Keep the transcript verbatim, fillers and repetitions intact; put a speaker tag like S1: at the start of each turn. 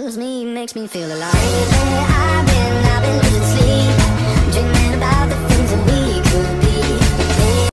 S1: moves me, makes me feel alive. Lately I've